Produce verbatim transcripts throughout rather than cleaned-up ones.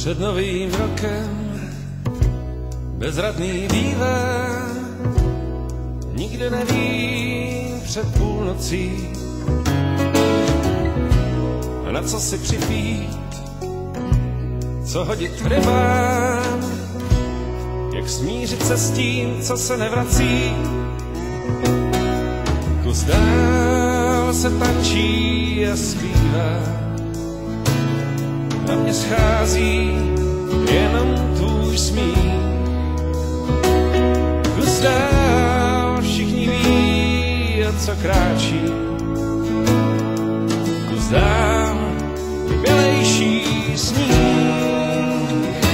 Před novým rokem bezradný výlet, nikde nevím před půlnocí, na co si připít, co hodit rybám, jak smířit se s tím, co se nevrací. Kus dál se tančí a zpívá, na mě schází jenom tvůj smích. Kus dál všichni ví, o co kráčí. Kus dál bělejší sníh.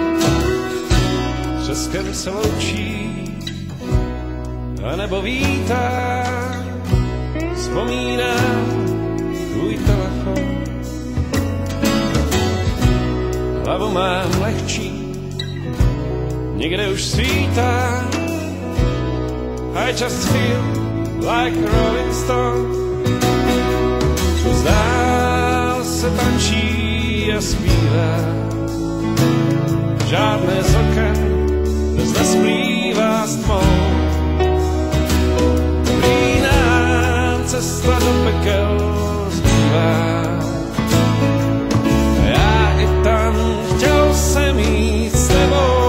Třeskem se loučí, anebo vítá. Vzpomínám tvůj telefon. Hlavu mám lehčí, někde už svítá. I just feel like a rolling stone. Zdál se tančí a zpívá. Žádné z oken dnes nesplývá s tmou. Prý nám cesta do pekel zbývá. Já i tam chtěl jsem jít s tebou.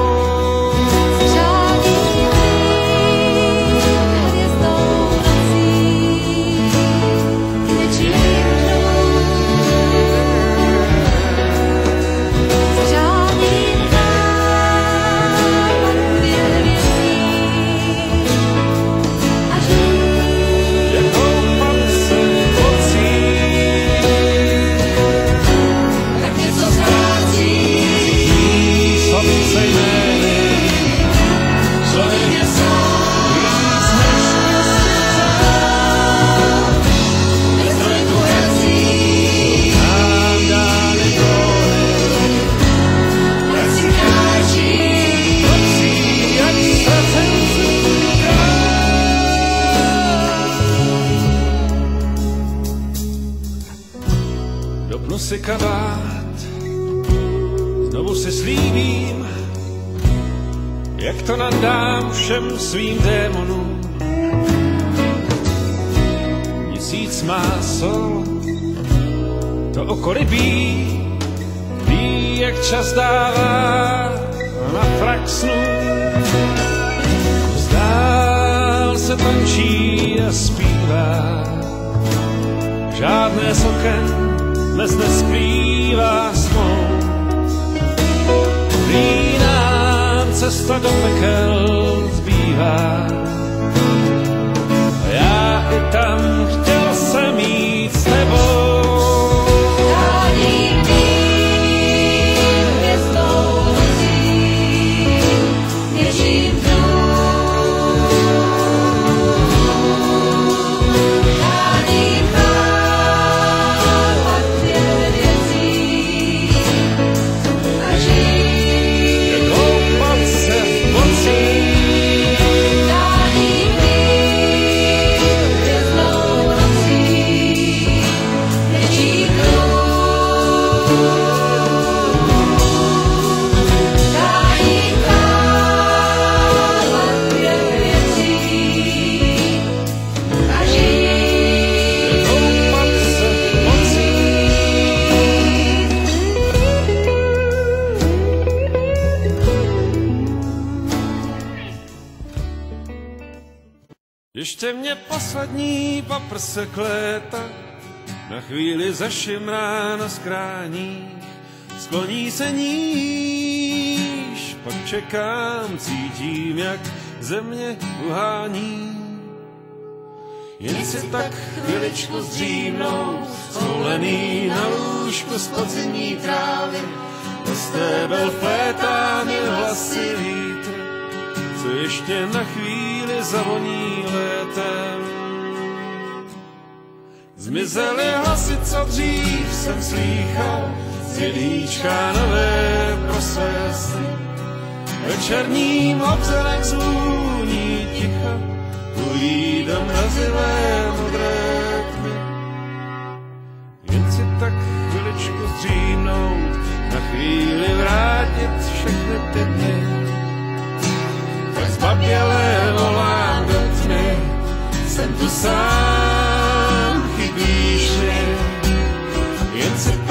Dopnu si kabát, znovu si slíbím, jak to nadám všem svým démonům. Měsíc má sol, to oko rybí, ví, jak čas dává na frak snů. Zdál se tančí a zpívá, žádné z oken dnes nesplývá s tmou. Prý nám cesta do pekel zbývá. A já i tam chtěl jsem jít s tebou. Ještě mě poslední paprsek léta na chvíli zašimrá na skráních, skloní se níž, pak čekám, cítím, jak země uhání. Jen si tak chviličku zdřímnout, zvolený na lůžku z podzimní trávy, bez tebe flétány hlasy vítr, co ještě na chvíli zavoní létem. Zmizely hlasy, co dřív jsem slýchal, z jedlíčka nové pro své sny. Večerním obzorek zvůní ticha, ujídem na zilé modré tmy. Jen si tak chviličku zdřímnout, na chvíli vrátit všechny ty dny. Tak zbaběle volám do tmy, jsem tu sám, chybíš mi, jen si